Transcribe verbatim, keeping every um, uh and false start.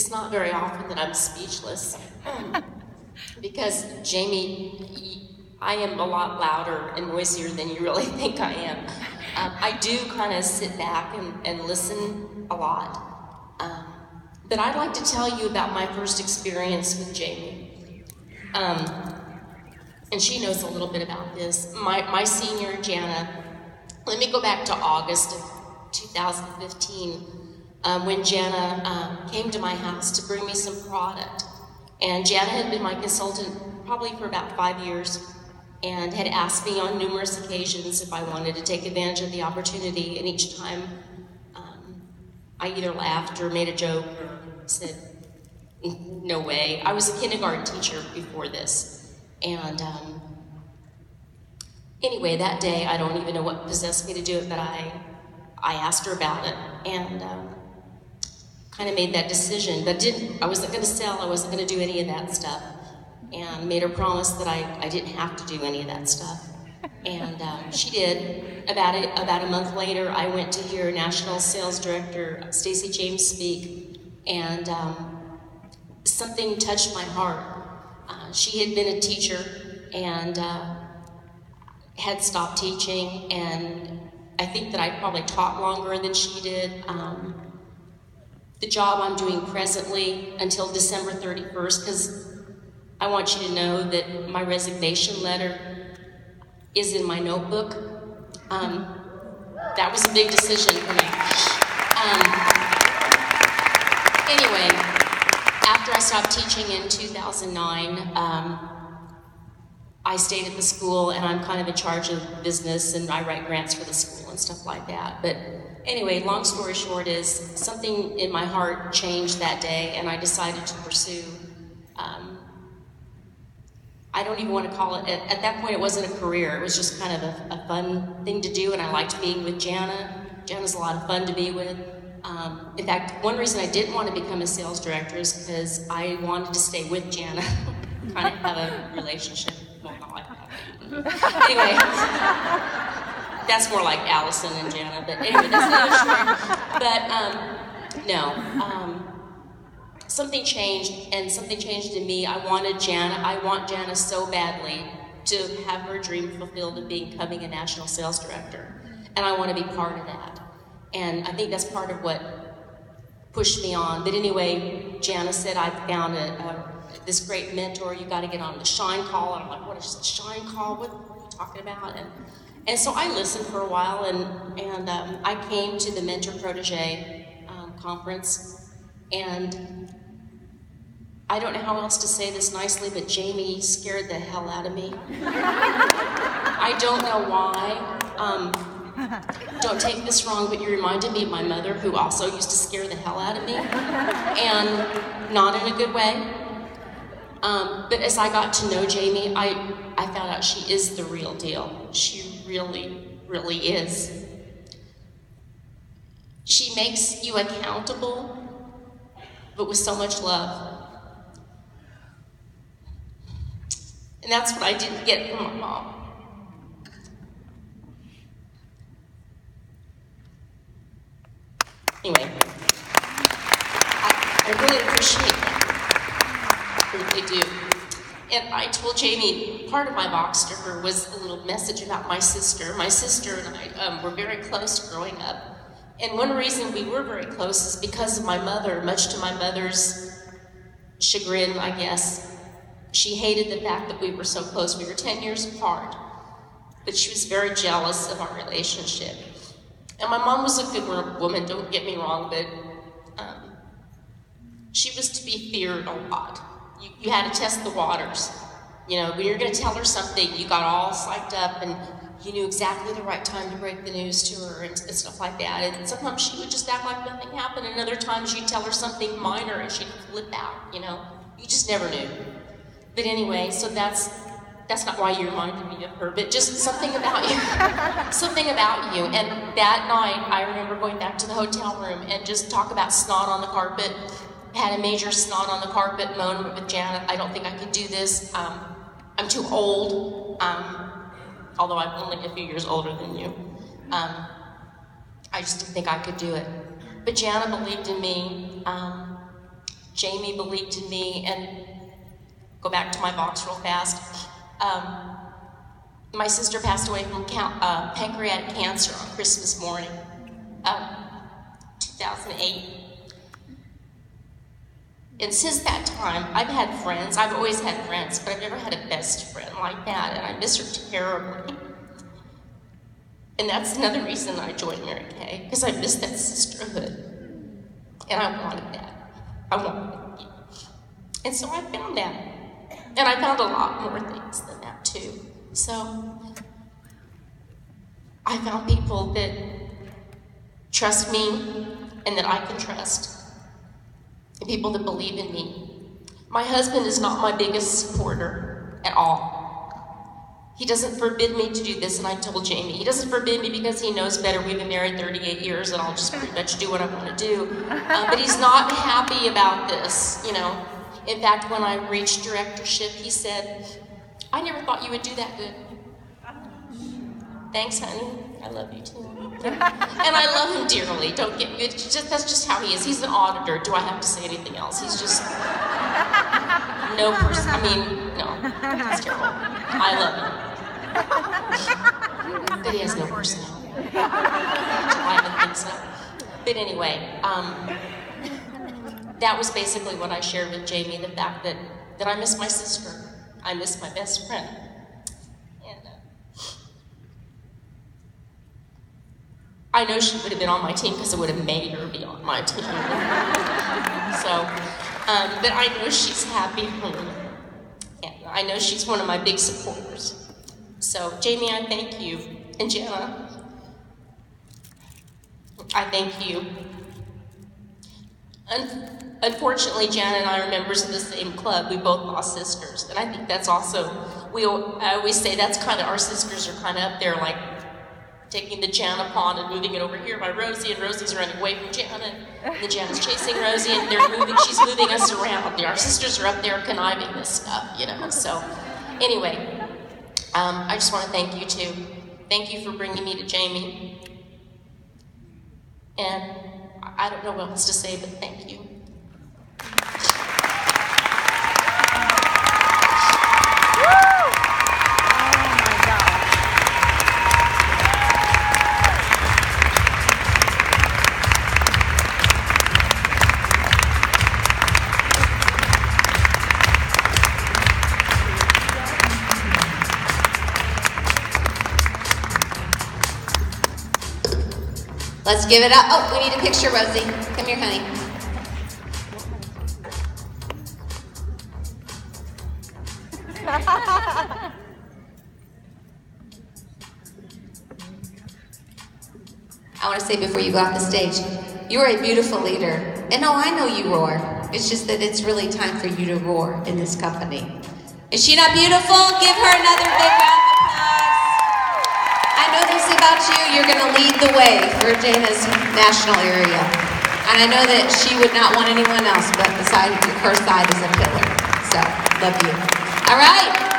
it's not very often that I'm speechless because Jamie, I am a lot louder and noisier than you really think I am. Um, I do kind of sit back and, and listen a lot. Um, but I'd like to tell you about my first experience with Jamie. Um, and she knows a little bit about this. My, my senior, Jana, let me go back to August of two thousand fifteen. Um, when Jana um, came to my house to bring me some product. And Jana had been my consultant probably for about five years and had asked me on numerous occasions if I wanted to take advantage of the opportunity, and each time um, I either laughed or made a joke or said, no way. I was a kindergarten teacher before this. And um, anyway, that day, I don't even know what possessed me to do it, but I, I asked her about it. And um, kind of made that decision, but didn't, I wasn't gonna sell, I wasn't gonna do any of that stuff, and made her promise that I, I didn't have to do any of that stuff. And um, she did. About a, about a month later, I went to hear National Sales Director Stacey James speak, and um, something touched my heart. Uh, she had been a teacher and uh, had stopped teaching, and I think that I probably taught longer than she did. Um, the job I'm doing presently until December thirty-first, because I want you to know that my resignation letter is in my notebook. Um, that was a big decision for me. Um, anyway, after I stopped teaching in two thousand nine, um, I stayed at the school, and I'm kind of in charge of business, and I write grants for the school and stuff like that. But anyway, long story short is something in my heart changed that day, and I decided to pursue, um, I don't even want to call it, at, at that point it wasn't a career, it was just kind of a, a fun thing to do, and I liked being with Jana. Jana's a lot of fun to be with. Um, in fact, one reason I didn't want to become a sales director is because I wanted to stay with Jana, kind of have a relationship. Well, not like that. Anyway, that's more like Allison and Jana, but anyway, that's another story. But um, no, um, something changed, and something changed in me. I wanted Jana, I want Jana so badly to have her dream fulfilled of becoming a national sales director, and I want to be part of that. And I think that's part of what pushed me on. But anyway, Jana said, I found a, a this great mentor, you got to get on the Shine Call. And I'm like, what is the Shine Call? What are you talking about? And and so I listened for a while, and and um, I came to the Mentor Protege um, conference, and I don't know how else to say this nicely, but Jamie scared the hell out of me. I don't know why. Um, don't take this wrong, but you reminded me of my mother, who also used to scare the hell out of me, and not in a good way. Um, but as I got to know Jamie, I, I found out she is the real deal. She really, really is. She makes you accountable, but with so much love. And that's what I didn't get from my mom. Anyway, I, I really appreciate that. I really do. And I told Jamie, part of my box to her was a little message about my sister. My sister and I um, were very close growing up. And one reason we were very close is because of my mother, much to my mother's chagrin, I guess. She hated the fact that we were so close. We were ten years apart. But she was very jealous of our relationship. And my mom was a good woman, don't get me wrong, but um, she was to be feared a lot. You, you had to test the waters. You know, when you were going to tell her something, you got all psyched up and you knew exactly the right time to break the news to her and, and stuff like that. And sometimes she would just act like nothing happened, and other times you'd tell her something minor and she'd flip out, you know. You just never knew. But anyway, so that's that's not why you reminded me of her, but just something about you. Something about you. And that night, I remember going back to the hotel room and just talk about snot on the carpet. Had a major snot on the carpet moment with Janet. I don't think I could do this. Um, I'm too old, um, although I'm only a few years older than you. Um, I just didn't think I could do it. But Jana believed in me. Um, Jamie believed in me, and go back to my box real fast. Um, my sister passed away from uh, pancreatic cancer on Christmas morning, um, two thousand eight. And since that time, I've had friends. I've always had friends, but I've never had a best friend like that, and I miss her terribly. And that's another reason I joined Mary Kay, because I miss that sisterhood. And I wanted that. I wanted it. And so I found that. And I found a lot more things than that, too. So I found people that trust me and that I can trust. And people that believe in me. My husband is not my biggest supporter at all. He doesn't forbid me to do this, and I told Jamie, he doesn't forbid me because he knows better. We've been married thirty-eight years, and I'll just pretty much do what I want to do. Um, but he's not happy about this, you know. In fact, when I reached directorship, he said, I never thought you would do that good. Thanks, honey. I love you too. And I love him dearly. Don't get me. It's just, that's just how he is. He's an auditor. Do I have to say anything else? He's just no person. I mean, no. He's terrible. I love him. But he has no personality. I even think so. But anyway, um, that was basically what I shared with Jamie, the fact that, that I miss my sister. I miss my best friend. And uh, I know she would have been on my team because it would have made her be on my team. So, um, but I know she's happy for me. And I know she's one of my big supporters. So, Jamie, I thank you. And Jana, I thank you. Un unfortunately, Jana and I are members of the same club. We both lost sisters. And I think that's also, we, I always say that's kind of, our sisters are kind of up there, like taking the Jana pond and moving it over here by Rosie, and Rosie's running away from Jana, and the Jana's chasing Rosie, and they're moving, she's moving us around. Our sisters are up there conniving this stuff, you know. So, anyway. Um, I just want to thank you too. Thank you for bringing me to Jamie. And I don't know what else to say, but thank you. Let's give it up. Oh, we need a picture, Rosie. Come here, honey. I want to say before you go off the stage, you're a beautiful leader. And oh, I know you roar. It's just that it's really time for you to roar in this company. Is she not beautiful? Give her another big round of applause. I know this about you. You're going to lead the way for Jana's national area. And I know that she would not want anyone else but beside her side as a pillar. So, love you. All right.